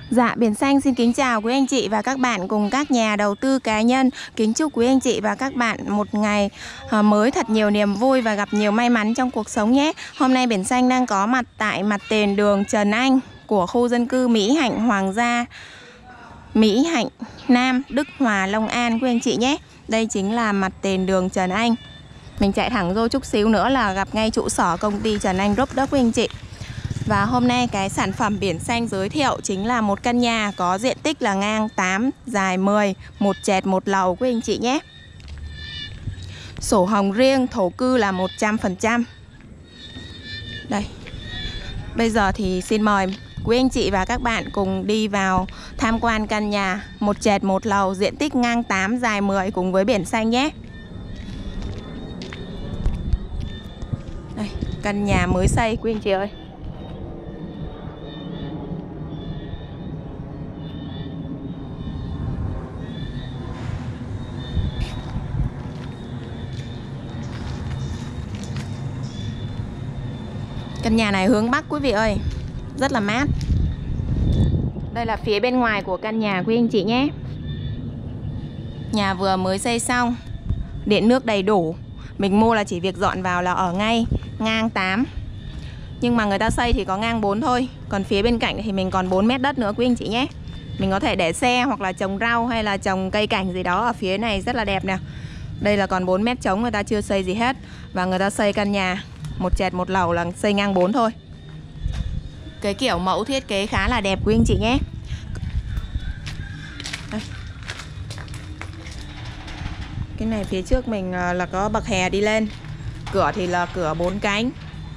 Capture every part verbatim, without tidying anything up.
Dạ, Biển Xanh xin kính chào quý anh chị và các bạn cùng các nhà đầu tư cá nhân. Kính chúc quý anh chị và các bạn một ngày mới thật nhiều niềm vui và gặp nhiều may mắn trong cuộc sống nhé. Hôm nay Biển Xanh đang có mặt tại mặt tiền đường Trần Anh của khu dân cư Mỹ Hạnh Hoàng Gia, Mỹ Hạnh Nam, Đức Hòa, Long An quý anh chị nhé. Đây chính là mặt tiền đường Trần Anh. Mình chạy thẳng vô chút xíu nữa là gặp ngay trụ sở công ty Trần Anh Group đó quý anh chị. Và hôm nay cái sản phẩm Biển Xanh giới thiệu chính là một căn nhà có diện tích là ngang tám, dài mười, một trệt một lầu quý anh chị nhé. Sổ hồng riêng, thổ cư là một trăm phần trăm. Đây. Bây giờ thì xin mời quý anh chị và các bạn cùng đi vào tham quan căn nhà một trệt một lầu, diện tích ngang tám, dài mười cùng với Biển Xanh nhé. Đây, căn nhà mới xây quý anh chị ơi. Căn nhà này hướng Bắc quý vị ơi, rất là mát. Đây là phía bên ngoài của căn nhà quý anh chị nhé. Nhà vừa mới xây xong, điện nước đầy đủ. Mình mua là chỉ việc dọn vào là ở ngay, ngang tám. Nhưng mà người ta xây thì có ngang bốn thôi. Còn phía bên cạnh thì mình còn bốn mét đất nữa quý anh chị nhé. Mình có thể để xe hoặc là trồng rau hay là trồng cây cảnh gì đó ở phía này rất là đẹp nè. Đây là còn bốn mét trống, người ta chưa xây gì hết. Và người ta xây căn nhà một trệt một lầu là xây ngang bốn thôi. Cái kiểu mẫu thiết kế khá là đẹp quý anh chị nhé. Đây. Cái này phía trước mình là có bậc hè đi lên. Cửa thì là cửa bốn cánh.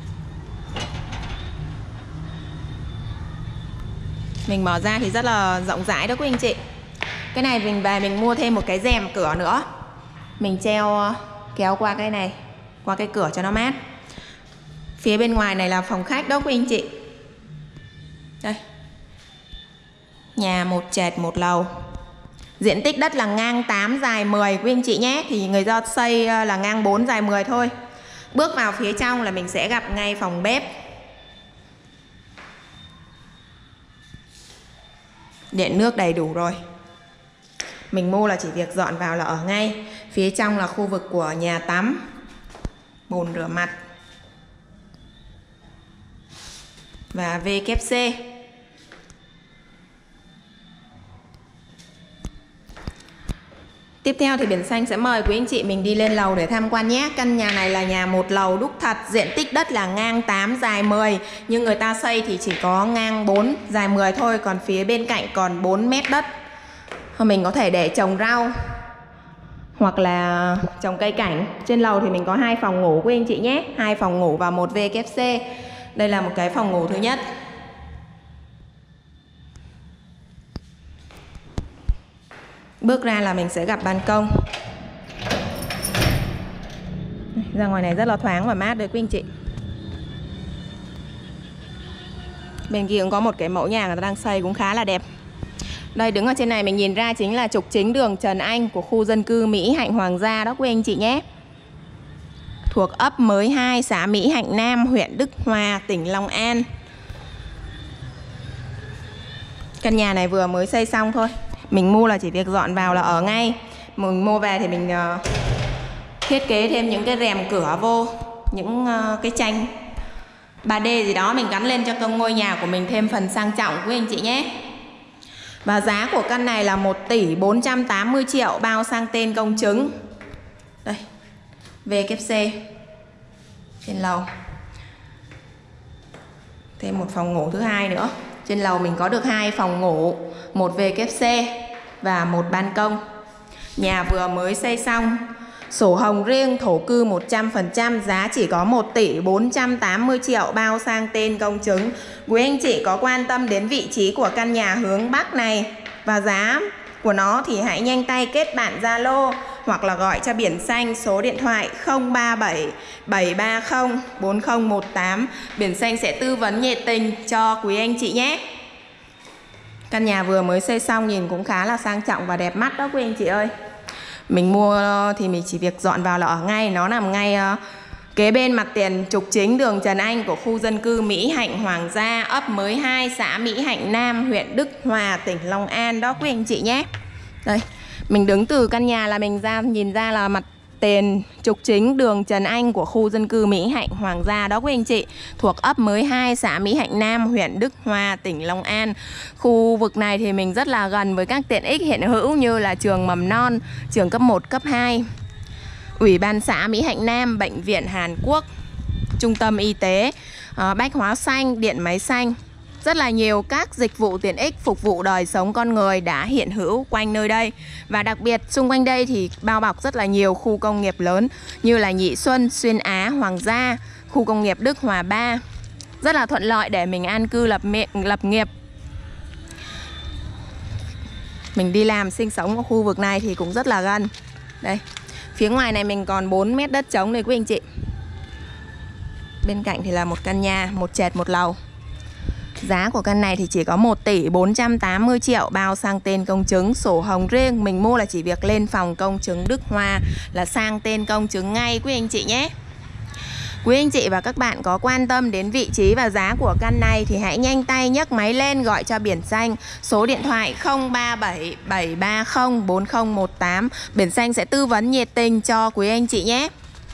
Mình mở ra thì rất là rộng rãi đó quý anh chị. Cái này mình về mình mua thêm một cái rèm cửa nữa. Mình treo kéo qua cái này, qua cái cửa cho nó mát. Phía bên ngoài này là phòng khách đó quý anh chị. Đây. Nhà một trệt một lầu. Diện tích đất là ngang tám, dài mười quý anh chị nhé. Thì người ta xây là ngang bốn, dài mười thôi. Bước vào phía trong là mình sẽ gặp ngay phòng bếp. Điện nước đầy đủ rồi. Mình mua là chỉ việc dọn vào là ở ngay. Phía trong là khu vực của nhà tắm, bồn rửa mặt và vê kép xê. Tiếp theo thì Biển Xanh sẽ mời quý anh chị mình đi lên lầu để tham quan nhé. Căn nhà này là nhà một lầu đúc thật, diện tích đất là ngang tám, dài mười. Nhưng người ta xây thì chỉ có ngang bốn, dài mười thôi. Còn phía bên cạnh còn bốn mét đất. Mình có thể để trồng rau hoặc là trồng cây cảnh. Trên lầu thì mình có hai phòng ngủ quý anh chị nhé. Hai phòng ngủ và một vê kép xê. Đây là một cái phòng ngủ thứ nhất. Bước ra là mình sẽ gặp ban công. Ra ngoài này rất là thoáng và mát đấy quý anh chị. Bên kia cũng có một cái mẫu nhà người ta đang xây cũng khá là đẹp. Đây, đứng ở trên này mình nhìn ra chính là trục chính đường Trần Anh của khu dân cư Mỹ Hạnh Hoàng Gia đó quý anh chị nhé. Thuộc ấp Mới hai, xã Mỹ Hạnh Nam, huyện Đức Hòa, tỉnh Long An. Căn nhà này vừa mới xây xong thôi. Mình mua là chỉ việc dọn vào là ở ngay. Mình mua về thì mình uh, thiết kế thêm những cái rèm cửa vô, những uh, cái tranh ba D gì đó mình gắn lên cho công ngôi nhà của mình thêm phần sang trọng quý anh chị nhé. Và giá của căn này là một tỷ bốn trăm tám mươi triệu bao sang tên công chứng. Đây, vê kép xê trên lầu. Thêm một phòng ngủ thứ hai nữa. Trên lầu mình có được hai phòng ngủ, một vê kép xê và một ban công. Nhà vừa mới xây xong. Sổ hồng riêng, thổ cư một trăm phần trăm, giá chỉ có một tỷ bốn trăm tám mươi triệu bao sang tên công chứng. Quý anh chị có quan tâm đến vị trí của căn nhà hướng Bắc này và giá của nó thì hãy nhanh tay kết bạn Zalo hoặc là gọi cho Biển Xanh số điện thoại không ba bảy bảy ba không bốn không một tám. Biển Xanh sẽ tư vấn nhiệt tình cho quý anh chị nhé. Căn nhà vừa mới xây xong nhìn cũng khá là sang trọng và đẹp mắt đó quý anh chị ơi. Mình mua thì mình chỉ việc dọn vào là ở ngay. Nó nằm ngay Kế bên mặt tiền trục chính đường Trần Anh của khu dân cư Mỹ Hạnh Hoàng Gia, ấp Mới hai, xã Mỹ Hạnh Nam, huyện Đức Hòa, tỉnh Long An đó quý anh chị nhé. Đây, mình đứng từ căn nhà là mình ra nhìn ra là mặt tiền trục chính đường Trần Anh của khu dân cư Mỹ Hạnh Hoàng Gia đó quý anh chị, thuộc ấp Mới hai, xã Mỹ Hạnh Nam, huyện Đức Hòa, tỉnh Long An. Khu vực này thì mình rất là gần với các tiện ích hiện hữu như là trường mầm non, trường cấp một, cấp hai, Ủy ban xã Mỹ Hạnh Nam, bệnh viện Hàn Quốc, trung tâm y tế, bách hóa xanh, điện máy xanh. Rất là nhiều các dịch vụ tiện ích phục vụ đời sống con người đã hiện hữu quanh nơi đây. Và đặc biệt xung quanh đây thì bao bọc rất là nhiều khu công nghiệp lớn như là Nhị Xuân, Xuyên Á, Hoàng Gia, khu công nghiệp Đức Hòa ba. Rất là thuận lợi để mình an cư lập, lập nghiệp. Mình đi làm sinh sống ở khu vực này thì cũng rất là gần. Đây, phía ngoài này mình còn bốn mét đất trống đây quý anh chị. Bên cạnh thì là một căn nhà, một trệt một lầu. Giá của căn này thì chỉ có một tỷ bốn trăm tám mươi triệu, bao sang tên công chứng, sổ hồng riêng. Mình mua là chỉ việc lên phòng công chứng Đức Hòa là sang tên công chứng ngay quý anh chị nhé. Quý anh chị và các bạn có quan tâm đến vị trí và giá của căn này thì hãy nhanh tay nhấc máy lên gọi cho Biển Xanh, số điện thoại không ba bảy bảy ba không bốn không một tám. Biển Xanh sẽ tư vấn nhiệt tình cho quý anh chị nhé.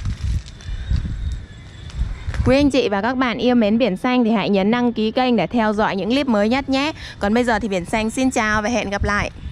Quý anh chị và các bạn yêu mến Biển Xanh thì hãy nhấn đăng ký kênh để theo dõi những clip mới nhất nhé. Còn bây giờ thì Biển Xanh xin chào và hẹn gặp lại.